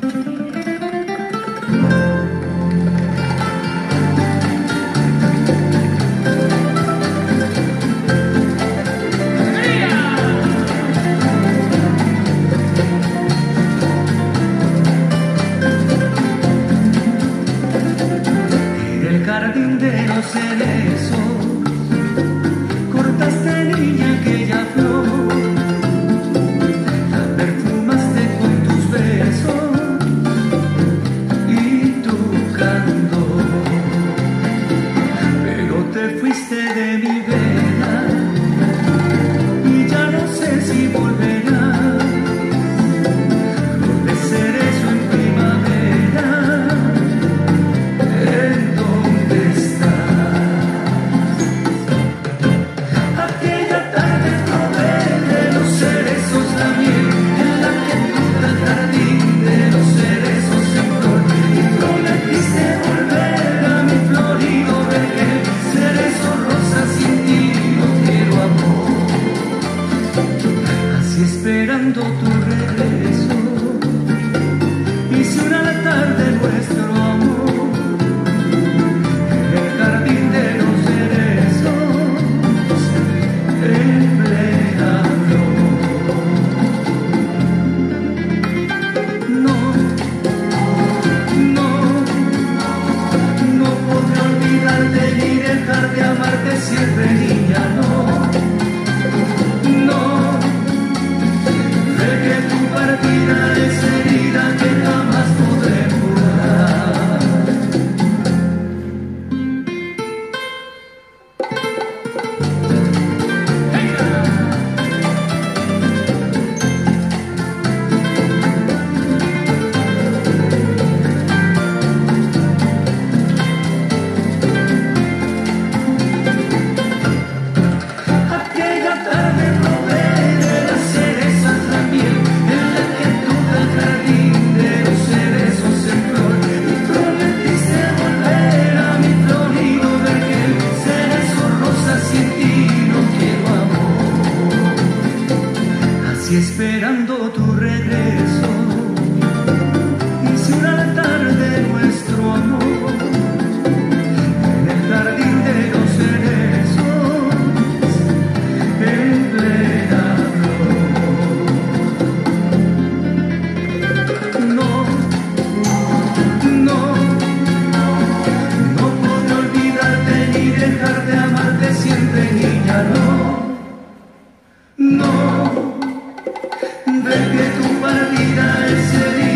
Jardín de los cerezos, cortaste niña aquella flor, la perfumaste con tus besos y tu candor, pero te fuiste de mi vera y ya no sé si volverás. Flor de cerezo en primavera, esperando tu regreso, hice una la tarde nuestro amor en el jardín de los cerezos en plena flor. No, no, no podré olvidarte ni dejar de amarte siempre, niña, no. Partida es herida que jamás podré curar. Aquella tarde probé de las cerezas la miel, esperando tu regreso, hice una la tarde nuestro amor en el jardín de los cerezos en plena flor. No, no, no podré olvidarte ni dejar de amarte siempre, niña, no, no. De que tu partida es herida.